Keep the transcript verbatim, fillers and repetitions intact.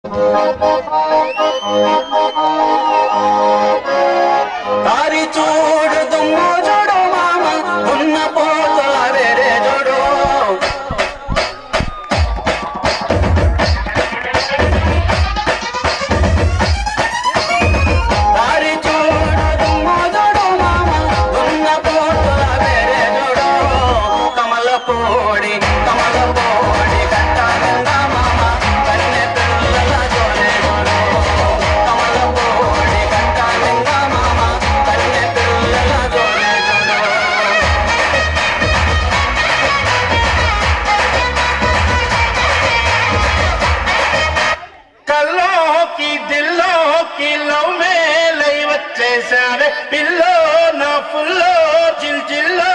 तारी चूड़ दुम्मो जोड़ो मामा उन्ना पोतला वेरे जोड़ो तारी चूड़ दुम्मो जोड़ो मामा उन्ना पोतला वेरे जोड़ो कमल पोड़ी कमल पोड़ी कट्टा गंगा मामा कन्ने पिल्लला जोड़े जोड़ो कमल पोड़ी कट्टा गंगा मामा कन्ने पिल्लला जोड़े जोड़ो कल्लों की दिलों की लव में लई बच्चे सारे पिल्लो ना फुल्लो जिल जिल्लो